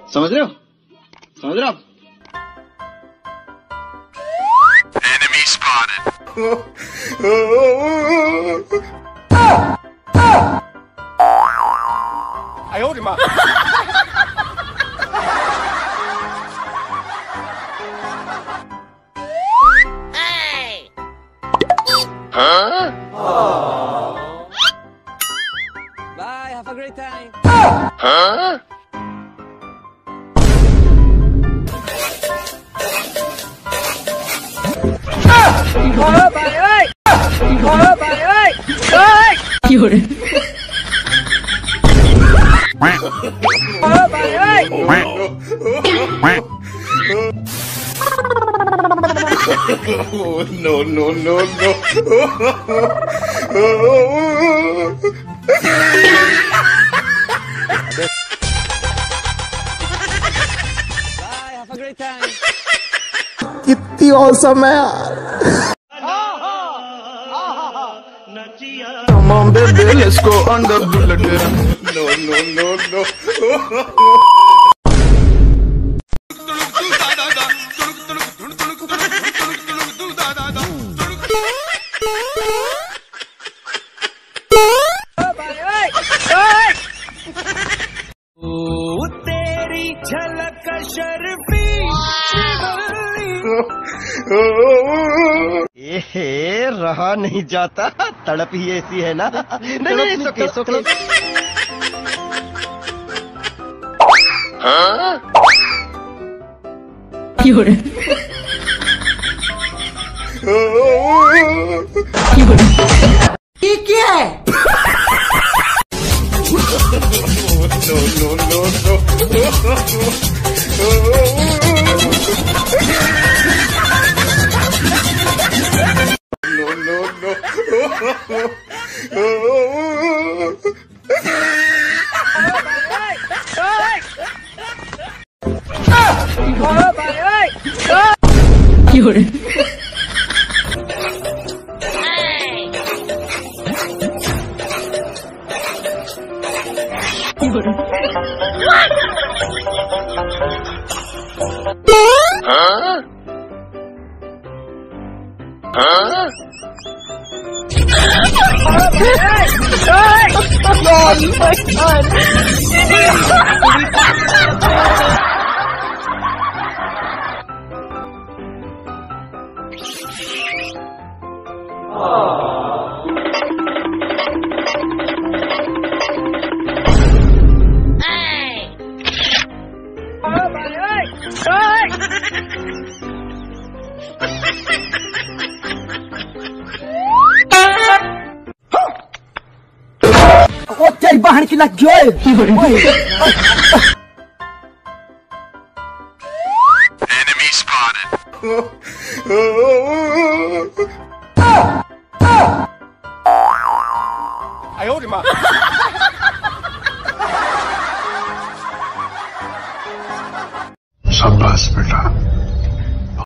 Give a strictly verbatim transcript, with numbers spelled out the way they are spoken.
समझ रहे हो? समझ रहे हो आप? Enemy spotted. I hold him up. Hey! Huh? Oh. Bye, have a great time. Huh? Thôi bà ơi! Thôi bà ơi! Ơi! Thôi bà ơi! No, no, no, no. Bye, have a great time. कितनी awesome है यार। Come on baby, let's go on the bullet. No, no, no, no. तेरी झलक शर्फी ये रहा नहीं जाता, तड़प ही ऐसी है ना। नहीं नहीं सोके सोके। Huh? ये क्या है? No, no, no, no. No, no, no. Thôi bà ơi! Huh? Huh? ओ तेरी बहन की लग गई। Enemy spotted. I hold him up. शाबाश बेटा।